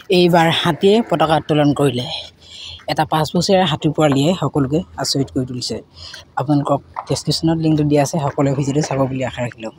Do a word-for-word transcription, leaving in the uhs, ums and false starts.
এইবাৰ হাতীয়ে পতাকা উত্তোলন কৰিলে। এটা পাঁচ বছৰীয়া হাতীৰ পোৱালীয়ে সকলোকে আচৰিত কৰি তুলিছে। আপোনালোকক ডেছক্ৰিপশ্যনত লিংকটো দিয়া আছে, সকলোৱে ভিডিঅ'টো চাব বুলি আশা ৰাখিলোঁ।